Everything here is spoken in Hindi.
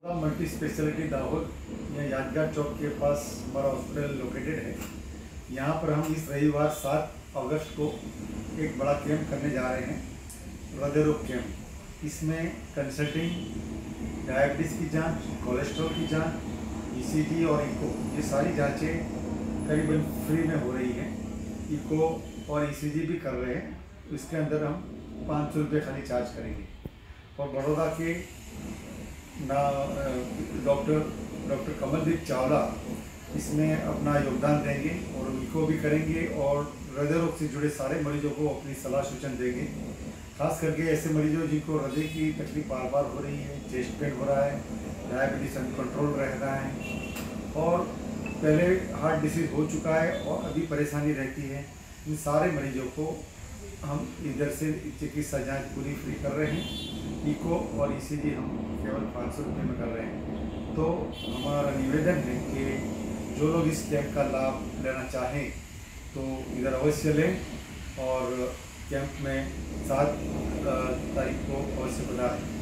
मल्टी स्पेशलिटी दाहोद या यादगार चौक के पास हमारा हॉस्पिटल लोकेटेड है। यहाँ पर हम इस रविवार 7 अगस्त को एक बड़ा कैंप करने जा रहे हैं, हृदय रोग कैंप। इसमें कंसल्टिंग, डायबिटीज़ की जांच, कोलेस्ट्रॉल की जांच, ईसीजी और इको, ये सारी जांचें करीबन फ्री में हो रही हैं। इको और ईसीजी भी कर रहे हैं, तो इसके अंदर हम 500 रुपये खाली चार्ज करेंगे। और बड़ौदा के डॉक्टर कमलदीप चावला इसमें अपना योगदान देंगे और इको भी करेंगे और हृदय रोग से जुड़े सारे मरीजों को अपनी सलाह सूचन देंगे। खास करके ऐसे मरीजों जिनको हृदय की तकलीफ बार बार हो रही है, चेस्ट पेन हो रहा है, डायबिटीज अनकंट्रोल रह रहा है और पहले हार्ट डिसीज हो चुका है और अभी परेशानी रहती है, इन सारे मरीजों को हम इधर से चिकित्सा जांच पूरी फ्री कर रहे हैं। इको और ईसीजी हम केवल 500 रुपये में कर रहे हैं। तो हमारा निवेदन है कि जो लोग इस कैंप का लाभ लेना चाहें तो इधर अवश्य लें और कैंप में 7 तारीख को अवश्य पधारें।